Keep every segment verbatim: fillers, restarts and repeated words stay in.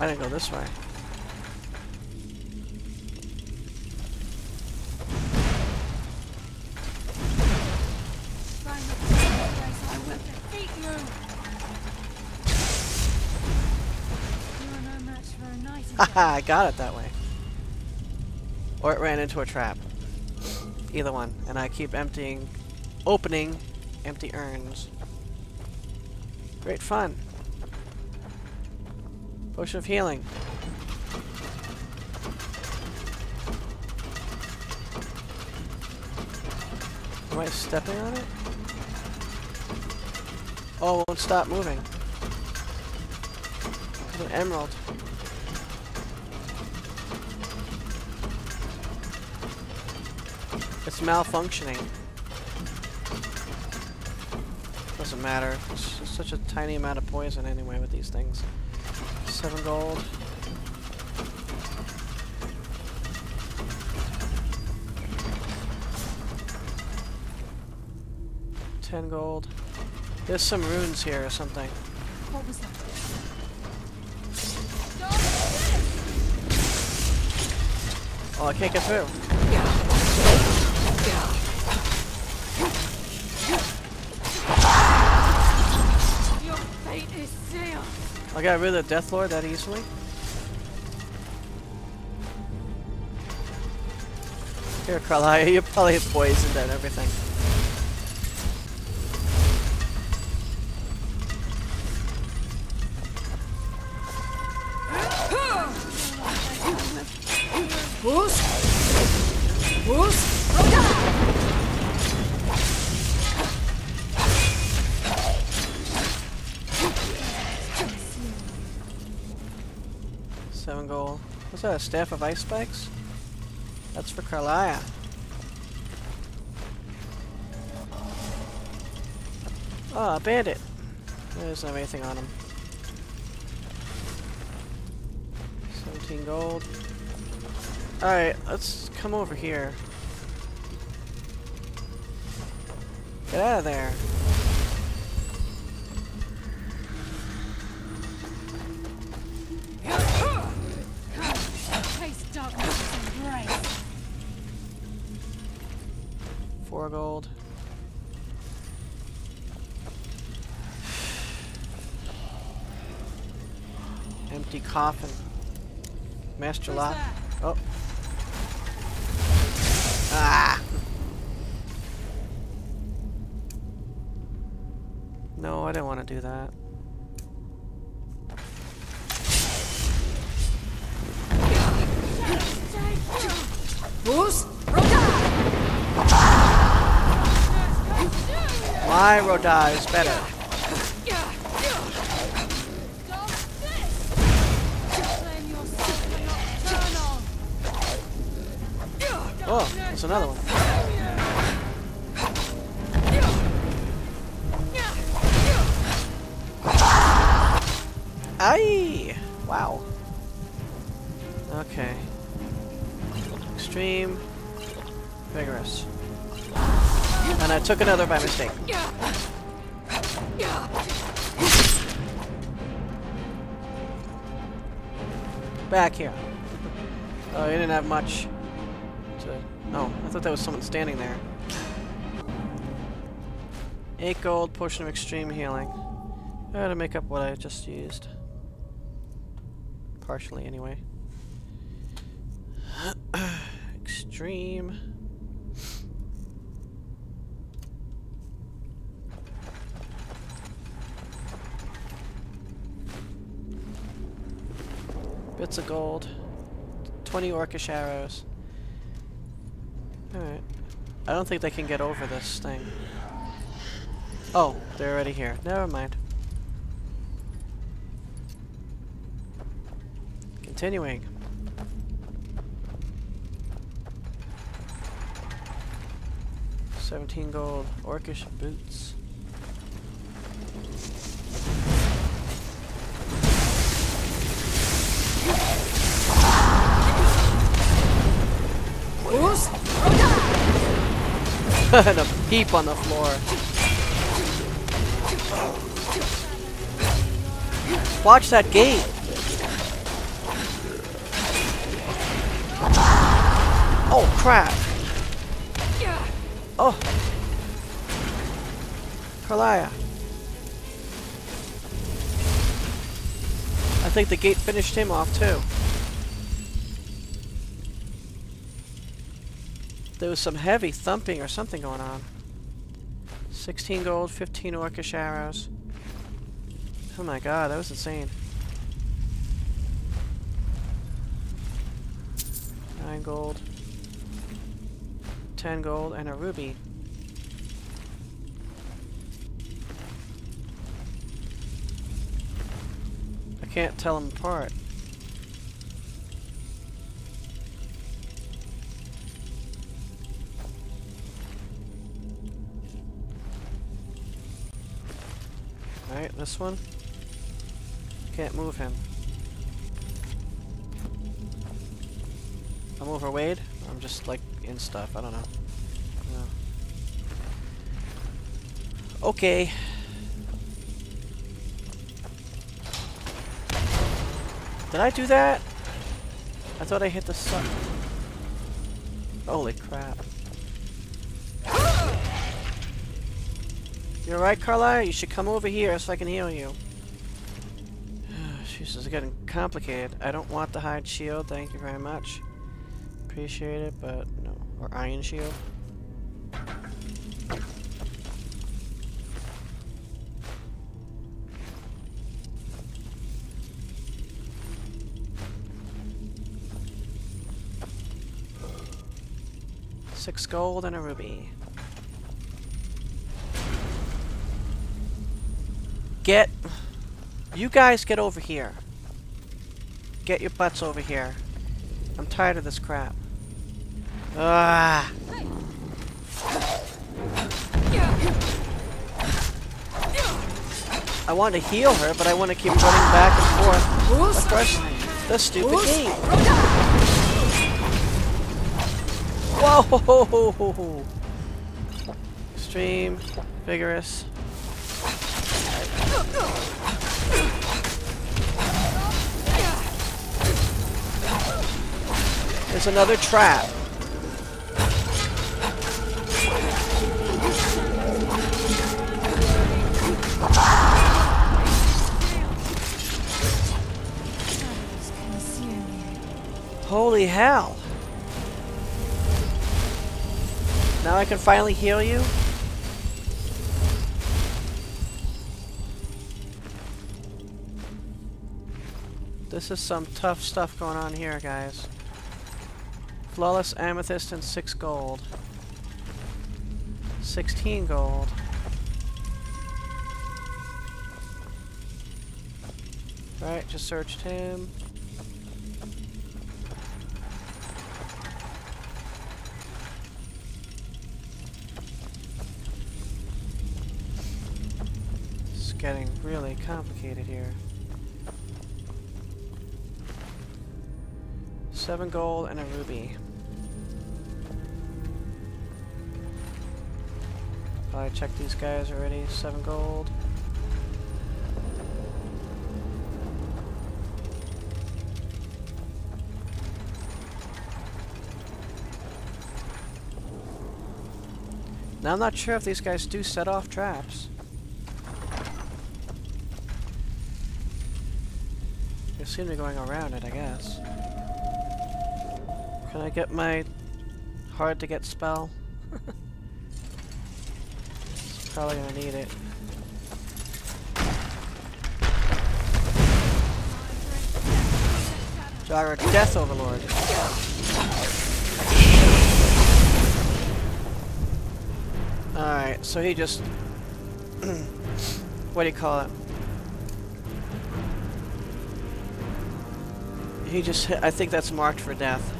I didn't go this way. I will defeat you. You are no match for a nightingale. Haha, I got it that way. Or it ran into a trap. Either one. And I keep emptying, opening empty urns. Great fun. Potion of healing. Am I stepping on it? Oh, it won't stop moving. It's an emerald. It's malfunctioning. Doesn't matter. It's just such a tiny amount of poison anyway with these things. Seven gold. Ten gold. There's some runes here or something. What was that? Oh, I can't get through. Your fate is sealed. I got rid of the Death Lord that easily. Here, Carlia, you're probably poisoned and everything. Who's? Who's? Seven gold. What's that? A staff of ice spikes? That's for Carlia. Oh, a bandit. He doesn't have anything on him. Seventeen gold. Alright, let's come over here. Get out of there. Taste darkness and embrace. Four gold. Empty coffin. Master lock. Oh. Ah! No, I didn't want to do that. Who's? My Rodai is better. Oh, there's another one. Aye! Wow. Okay. Extreme. Vigorous. And I took another by mistake. Back here. Oh, he didn't have much. Oh, I thought that was someone standing there. Eight gold, potion of extreme healing. I gotta make up what I just used. Partially, anyway. Extreme. Bits of gold. twenty orcish arrows. Alright. I don't think they can get over this thing. Oh, they're already here. Never mind. Continuing. Seventeen gold. Orcish boots. And a heap on the floor. Watch that gate. crap! Oh! Karliah. I think the gate finished him off too. There was some heavy thumping or something going on. sixteen gold, fifteen orcish arrows. Oh my god, that was insane. nine gold. ten gold and a ruby. I can't tell them apart. Alright, this one. Can't move him. I'm over Wade. I'm just like in stuff. I don't know. No. Okay. Did I do that? I thought I hit the sun. Holy crap. You're right, Karliah? You should come over here so I can heal you. This is getting complicated. I don't want the hide shield, thank you very much. Appreciate it, but no. Or iron shield. Six gold and a ruby. Get... You guys get over here. Get your butts over here. I'm tired of this crap. Ah! I want to heal her, but I want to keep running back and forth across the stupid gate. Whoa! Extreme, vigorous. There's another trap. Holy hell. Now I can finally heal you? This is some tough stuff going on here, guys. Flawless amethyst and six gold. Sixteen gold. Right, just searched him. It's getting really complicated here. Seven gold and a ruby. I checked these guys already. Seven gold. Now I'm not sure if these guys do set off traps. They seem to be going around it, I guess. Can I get my hard to get spell? Probably gonna need it. Jagger, Death Overlord. Alright, so he just... what do you call it? He just hit... I think that's marked for death.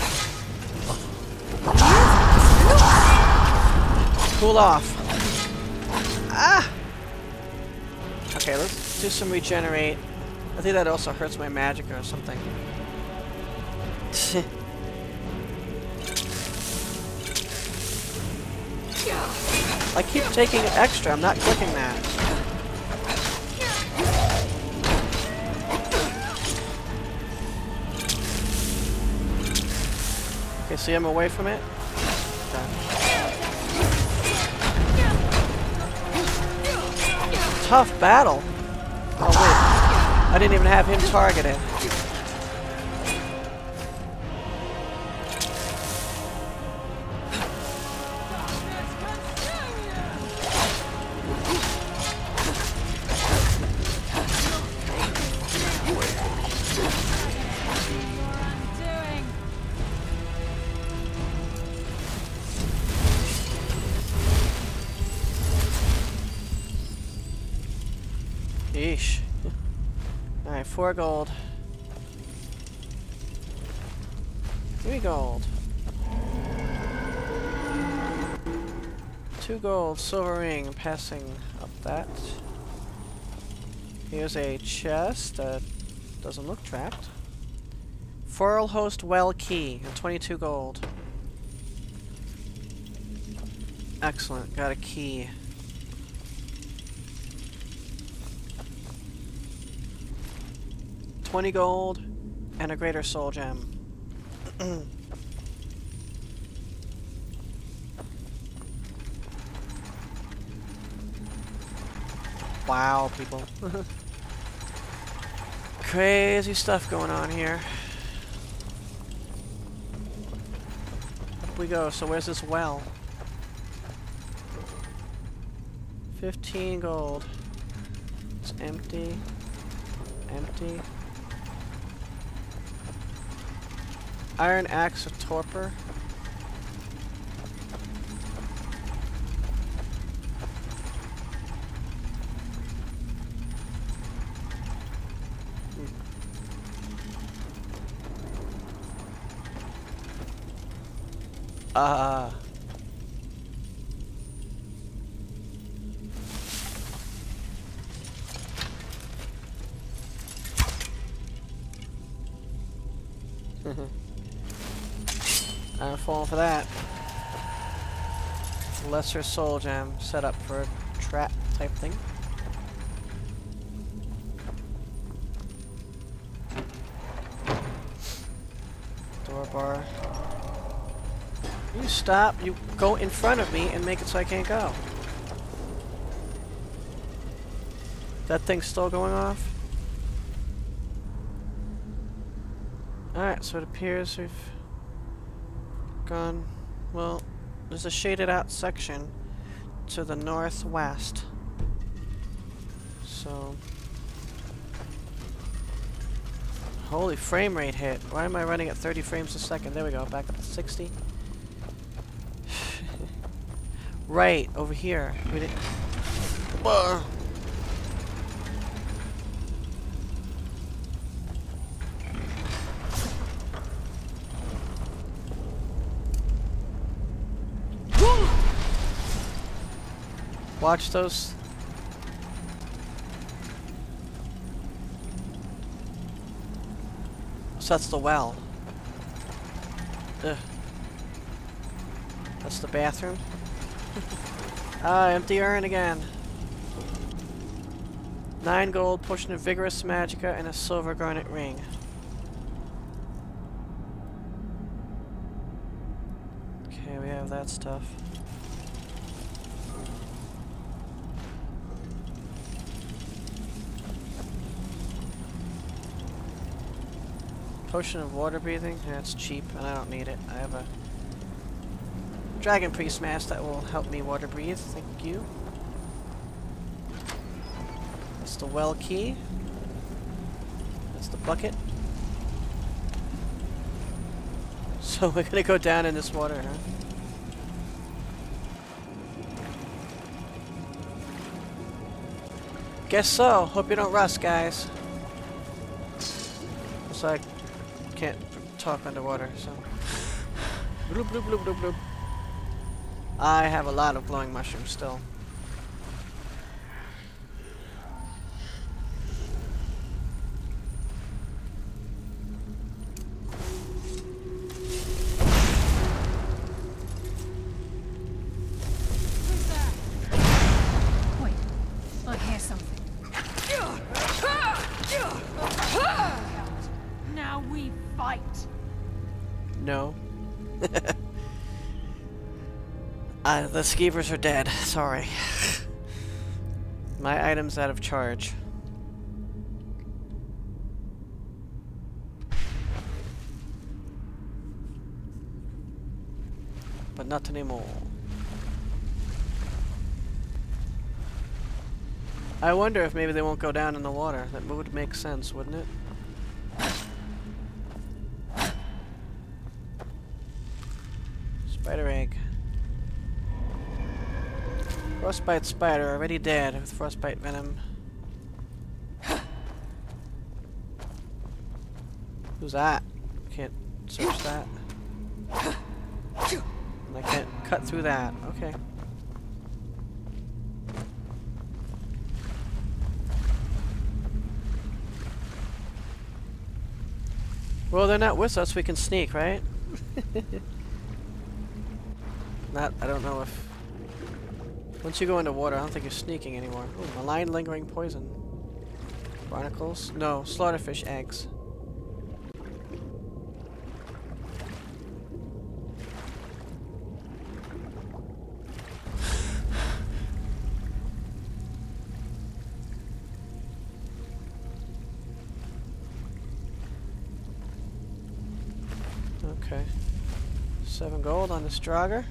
Cool off. Ah! Okay, let's do some regenerate. I think that also hurts my magic or something. I keep taking it extra, I'm not clicking that. Okay, see him away from it. Okay. Tough battle. Oh wait, I didn't even have him targeted. Yeesh. Alright, four gold. Three gold. Two gold, silver ring, passing up that. Here's a chest that doesn't look trapped. Foralhost Well key, and twenty-two gold. Excellent, got a key. twenty gold, and a greater soul gem. Wow, people. Crazy stuff going on here. Up we go. So where's this well? fifteen gold. It's empty. Empty. Iron axe of torpor. Hmm. Uh I'm falling for that. Lesser soul gem set up for a trap type thing. Door bar. You stop, you go in front of me and make it so I can't go. That thing's still going off? Alright, so it appears we've gone, well, there's a shaded out section to the northwest. So, holy frame rate hit. Why am I running at thirty frames a second? There we go, back up to sixty. Right, over here. We didn't. Whoa. Watch those. So that's the well. Ugh. That's the bathroom. Ah, empty urn again. Nine gold, portion of vigorous magicka, and a silver garnet ring. Okay, we have that stuff. Potion of water breathing? Yeah, it's cheap, and I don't need it. I have a Dragon Priest mask that will help me water breathe. Thank you. That's the well key. That's the bucket. So we're gonna go down in this water, huh? Guess so. Hope you don't rust, guys. Looks like can't talk underwater, so. Bloop, bloop, bloop, bloop, bloop. I have a lot of glowing mushrooms still. Who's that? Wait, I hear something. Now we fight. No. uh, the skeevers are dead. Sorry. My item's out of charge. But not anymore. I wonder if maybe they won't go down in the water. That would make sense, wouldn't it? Spider egg. Frostbite spider, already dead with frostbite venom. Who's that? Can't search that. And I can't cut through that. Okay. Well, they're not with us. We can sneak, right? Not. I don't know if. Once you go into water, I don't think you're sneaking anymore. Ooh, malign lingering poison. Barnacles? No, slaughterfish eggs. Okay. Seven gold on the Strogger.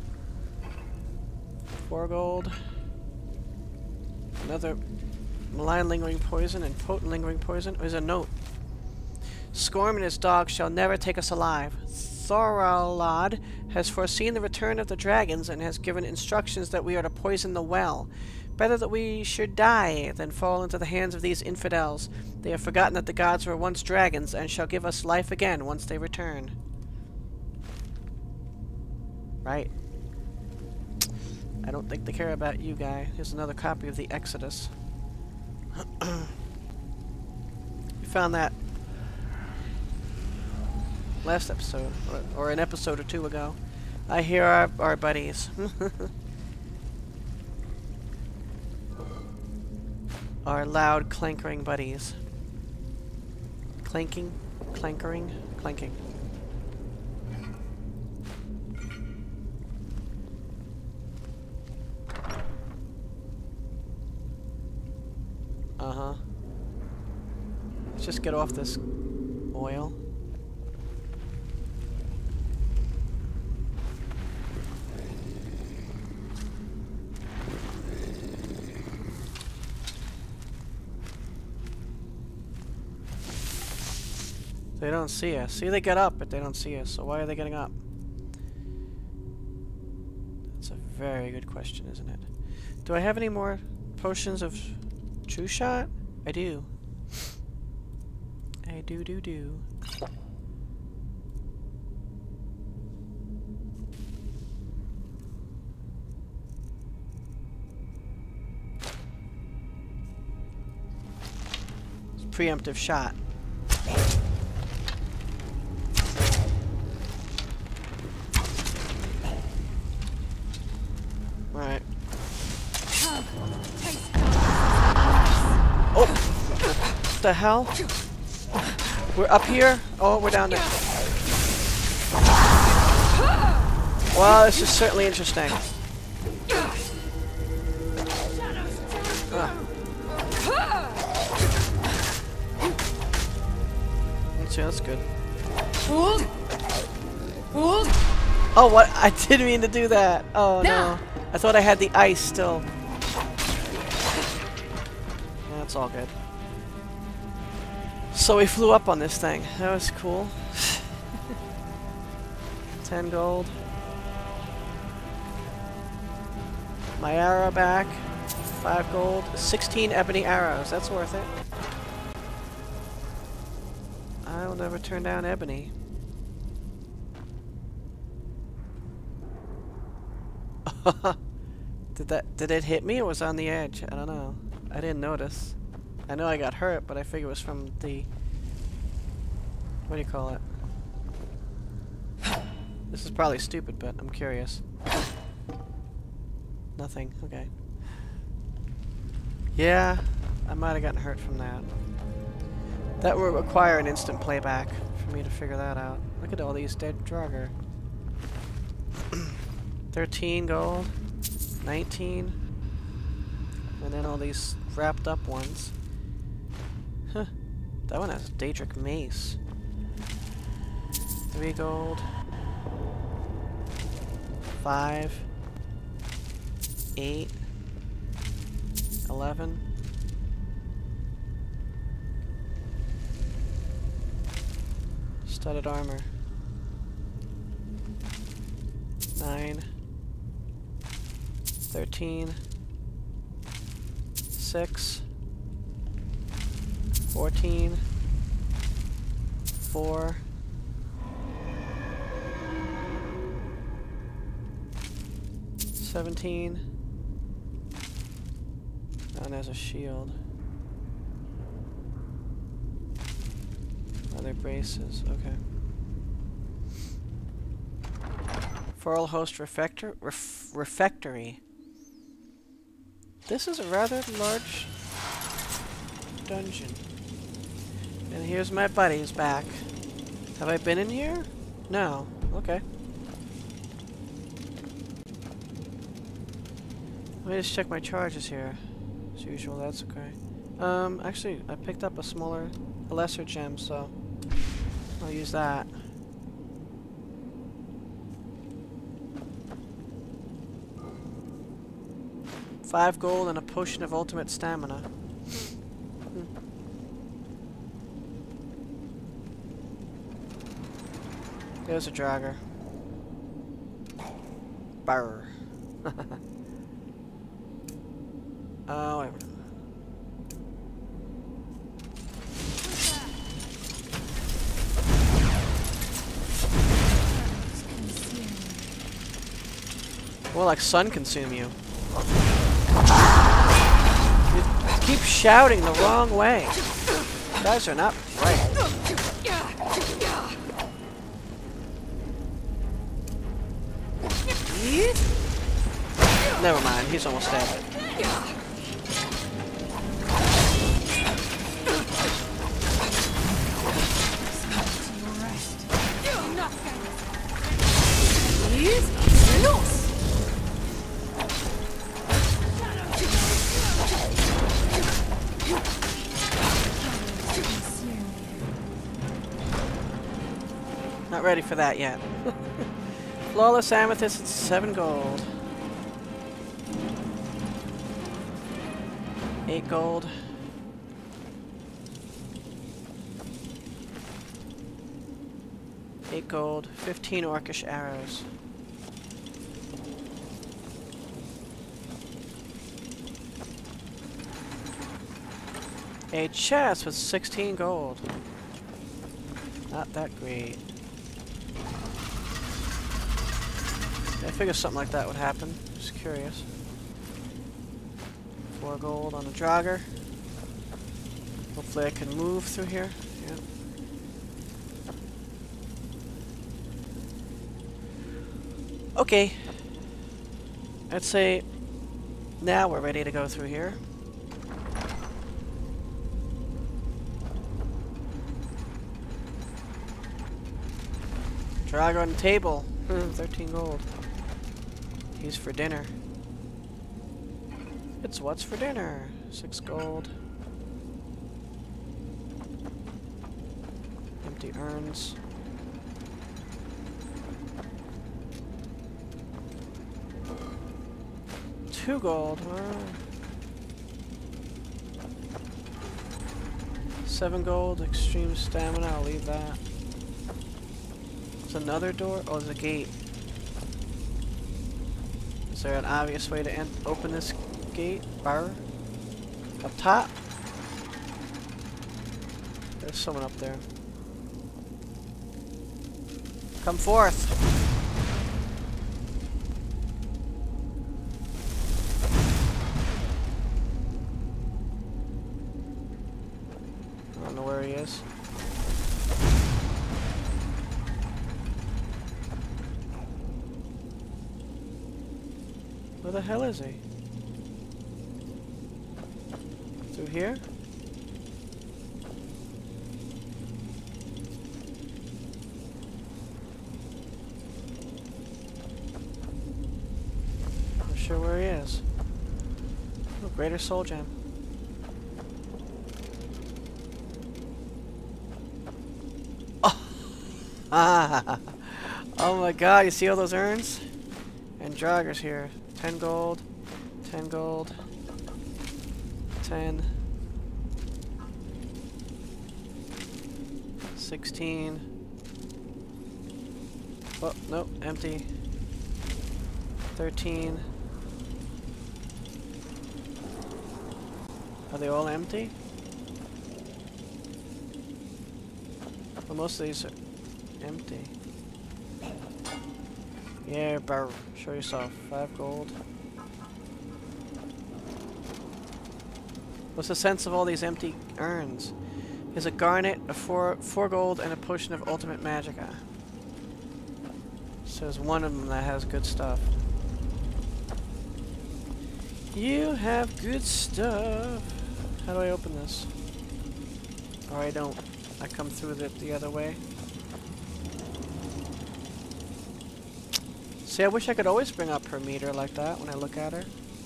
Four gold. Another malign lingering poison and potent lingering poison. There's a note. Scorm and his dog shall never take us alive. Thoralod has foreseen the return of the dragons and has given instructions that we are to poison the well. Better that we should die than fall into the hands of these infidels. They have forgotten that the gods were once dragons and shall give us life again once they return. Right. I don't think they care about you, guy. Here's another copy of the Exodus. You found that last episode, or, or an episode or two ago. I hear our, our buddies. Our loud, clankering buddies. Clanking? Clankering? Clanking. Uh-huh. Let's just get off this oil. They don't see us. See, they get up, but they don't see us. So why are they getting up? That's a very good question, isn't it? Do I have any more potions of True Shot? I do. I do do do. It's preemptive shot. Alright. Oh! What the hell? We're up here? Oh, we're down there. Well, this is certainly interesting. Ah. Let's see, that's good. Oh, what? I didn't mean to do that. Oh, no. I thought I had the ice still. That's all good. So we flew up on this thing. That was cool. Ten gold. My arrow back. Five gold. Sixteen ebony arrows. That's worth it. I'll never turn down ebony. Did that did it hit me or was it on the edge? I don't know. I didn't notice. I know I got hurt, but I figure it was from the... What do you call it? This is probably stupid, but I'm curious. Nothing. Okay. Yeah, I might have gotten hurt from that. That would require an instant playback for me to figure that out. Look at all these dead Draugr. thirteen gold. nineteen. And then all these wrapped up ones. Huh. That one has a Daedric Mace. Three gold. Five. Eight. Eleven. Studded armor. Nine. Thirteen. Six. Fourteen. Four. Seventeen. And there's a shield. Other braces, okay. Foral Host Refector ref Refectory. This is a rather large dungeon. And here's my buddies back. Have I been in here? No. Okay. Let me just check my charges here. As usual, that's okay. Um, actually, I picked up a smaller, a lesser gem, so I'll use that. Five gold and a potion of ultimate stamina. Hmm. There's a Draugr. Barr. Oh, wait a minute. More like sun consume you. You keep shouting the wrong way. You guys are not right. Never mind, he's almost dead. Not ready for that yet. Flawless Amethyst, it's seven gold. Eight gold. Eight gold. Fifteen orcish arrows. A chest with sixteen gold. Not that great. I figured something like that would happen. Just curious. Four gold on the Draugr. Hopefully I can move through here. Yeah. Okay. I'd say now we're ready to go through here. Draugr on the table. thirteen gold. He's for dinner. It's what's for dinner. Six gold. Empty urns. Two gold. Wow. Seven gold. Extreme stamina. I'll leave that. There's another door. Oh, there's a gate. Is there an obvious way to en open this gate? Bar? Up top? There's someone up there. Come forth! I don't know where he is. Where the hell is he? Through here? sure where he is. Oh, Greater Soul Gem. Oh! Ah! Oh my god, you see all those urns? And Draugrs here. ten gold. ten gold. ten. sixteen. Oh, nope, empty. thirteen. Are they all empty? Well, most of these are empty. Yeah, bro. Show yourself. Five gold. What's the sense of all these empty urns? Is a garnet, a four, four gold, and a potion of ultimate magicka. So there's one of them that has good stuff. You have good stuff. How do I open this? Or I don't. I come through the, the other way. See, I wish I could always bring up her meter like that when I look at her.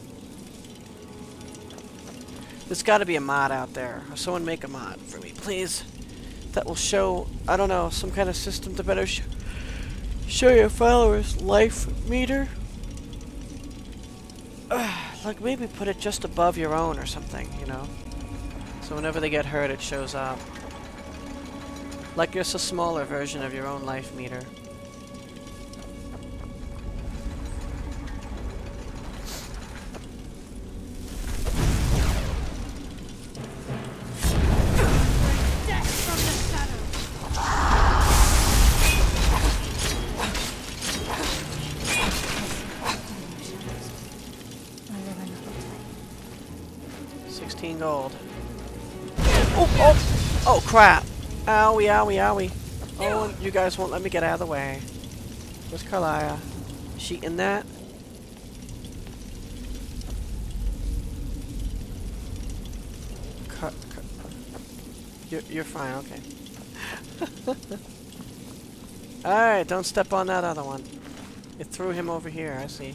There's got to be a mod out there. Or someone make a mod for me, please. That will show, I don't know, some kind of system to better sh show your followers life meter. Uh, like maybe put it just above your own or something, you know. So whenever they get hurt, it shows up. Like just a smaller version of your own life meter. sixteen gold. Oh, oh, oh crap. Owie, owie, owie. Oh, you guys won't let me get out of the way. Where's Karliah? Is she in that? Car car you're, you're fine, okay. Alright, don't step on that other one. It threw him over here, I see.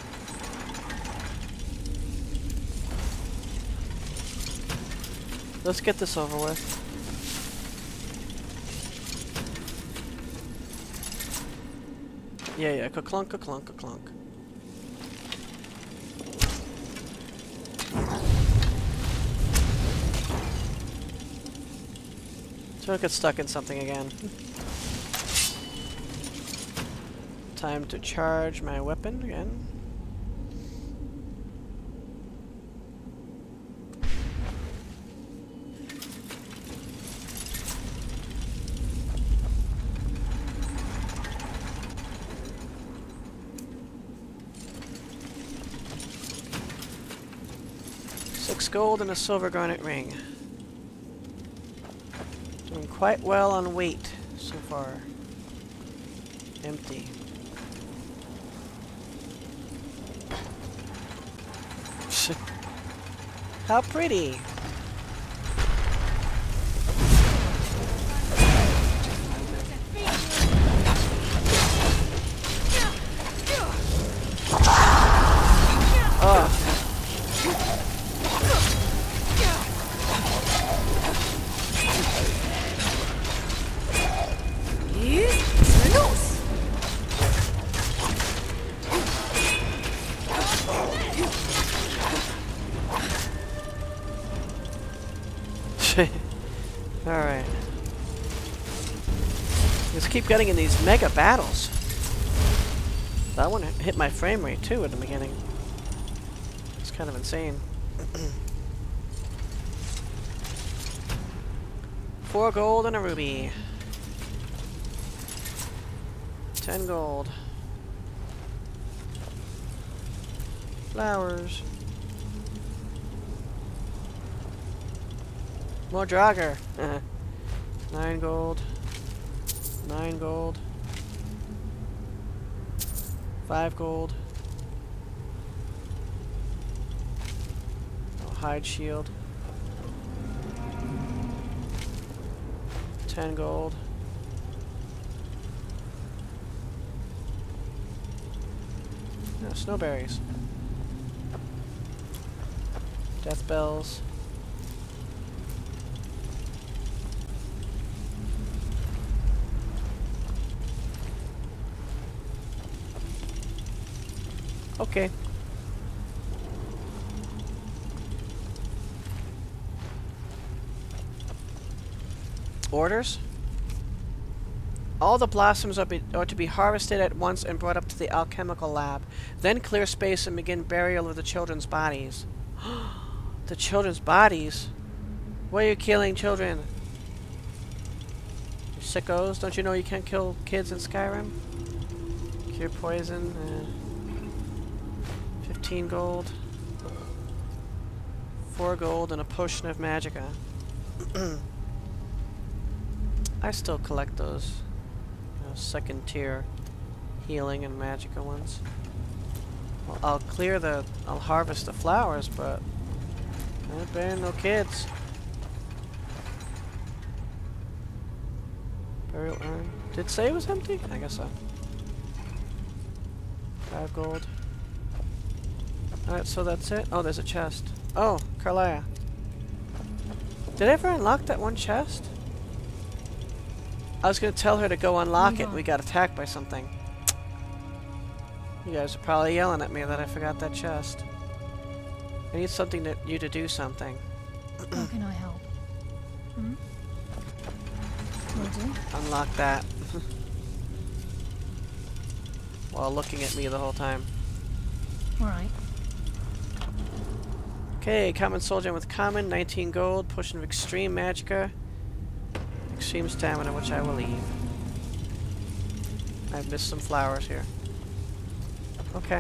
Let's get this over with. Yeah, yeah, ka-clunk, ka-clunk, ka-clunk. Don't get stuck in something again. Time to charge my weapon again. Six gold and a silver garnet ring. Doing quite well on weight so far. Empty. How pretty! Oh. Alright. Let's keep getting in these mega battles. That one hit my frame rate too at the beginning. It's kind of insane. Four gold and a ruby. Ten gold. Flowers. More Draugr. Nine gold. Nine gold. Five gold. Oh, hide shield. Ten gold. No, snowberries. Death bells. Okay. Orders? All the blossoms are, be, are to be harvested at once and brought up to the alchemical lab. Then clear space and begin burial of the children's bodies. The children's bodies? Why are you killing children? You sickos? Don't you know you can't kill kids in Skyrim? Cure poison. Uh, fifteen gold. four gold and a potion of magicka. I still collect those you know, second tier healing and magicka ones. Well, I'll clear the... I'll harvest the flowers, but... I ain't burying no kids. Burial urn. Did it say it was empty? I guess so. Five gold. Alright, so that's it. Oh, there's a chest. Oh, Karliah. Did I ever unlock that one chest? I was gonna tell her to go unlock it and we got attacked by something. You guys are probably yelling at me that I forgot that chest. I need something that you to do something. How can I help? Hmm? Will do. Unlock that. While looking at me the whole time. Alright. Okay, common soldier with common, nineteen gold, potion of extreme magicka, extreme stamina, which I will leave. I've missed some flowers here. Okay.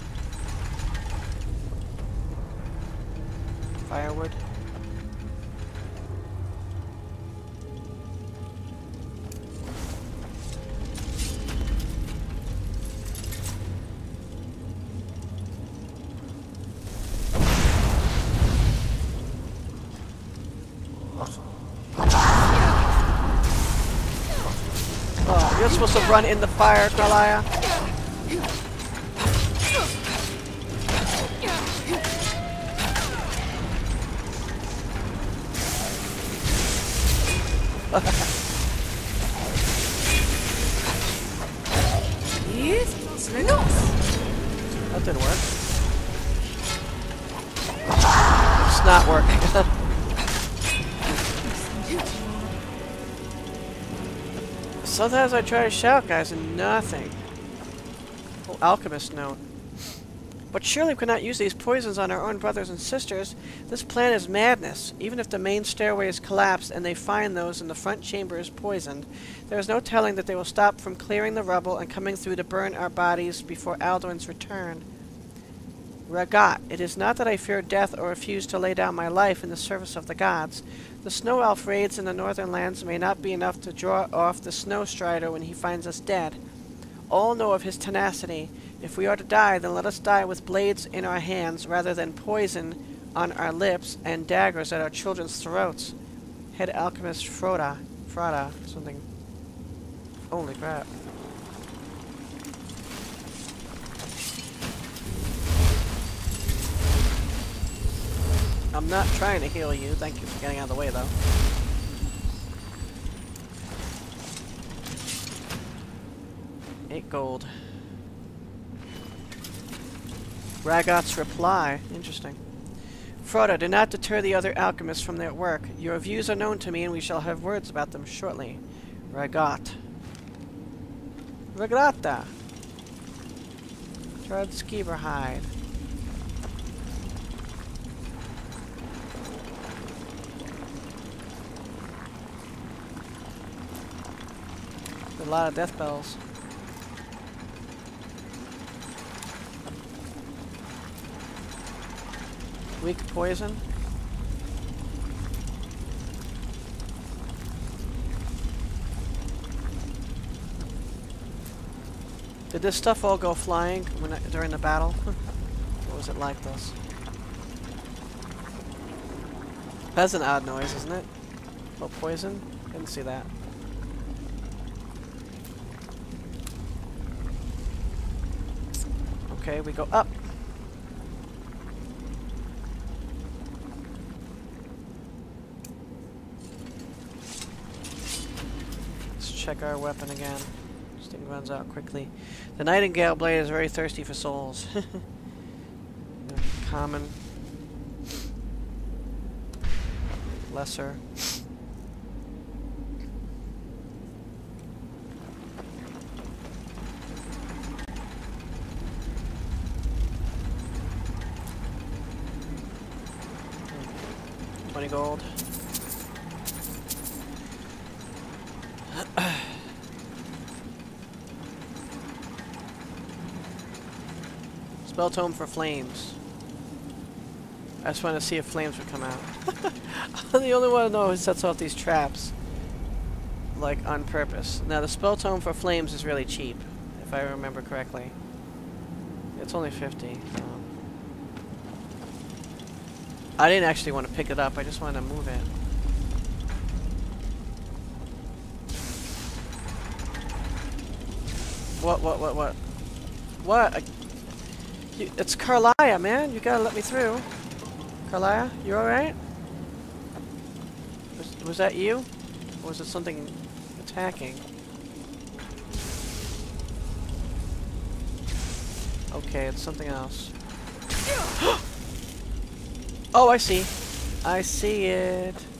Firewood. Oh, you're supposed to run in the fire, Karliah. That didn't work. It's not working. Sometimes I try to shout, guys, and nothing. Oh, alchemist note. But surely we could not use these poisons on our own brothers and sisters. This plan is madness. Even if the main stairway is collapsed and they find those in the front chamber is poisoned, there is no telling that they will stop from clearing the rubble and coming through to burn our bodies before Alduin's return. Ragat, it is not that I fear death or refuse to lay down my life in the service of the gods. The snow elf raids in the northern lands may not be enough to draw off the snow strider when he finds us dead. All know of his tenacity. If we are to die, then let us die with blades in our hands rather than poison on our lips and daggers at our children's throats. Head alchemist Froda. Froda. Something. Holy crap. I'm not trying to heal you. Thank you for getting out of the way, though. Eight gold. Ragat's reply. Interesting. Frodo, do not deter the other alchemists from their work. Your views are known to me, and we shall have words about them shortly. Ragat. Ragrata. Tradskiverhide. A lot of death bells. Weak poison. Did this stuff all go flying when I, during the battle? Or was it like this? That's an odd noise, isn't it? Oh, poison? Didn't see that. Okay, we go up. check our weapon again. This thing runs out quickly. The Nightingale Blade is very thirsty for souls. Common. Lesser. twenty gold. Spell tome for flames. I just wanted to see if flames would come out. I'm the only one I know who sets off these traps. Like, on purpose. Now, the spell tome for flames is really cheap, if I remember correctly. It's only fifty, so. I didn't actually want to pick it up, I just wanted to move it. What, what, what, what? What? I, you, it's Karliah, man. You gotta let me through. Karliah, you alright? Was, was that you? Or was it something attacking? Okay, it's something else. Oh, I see. I see it.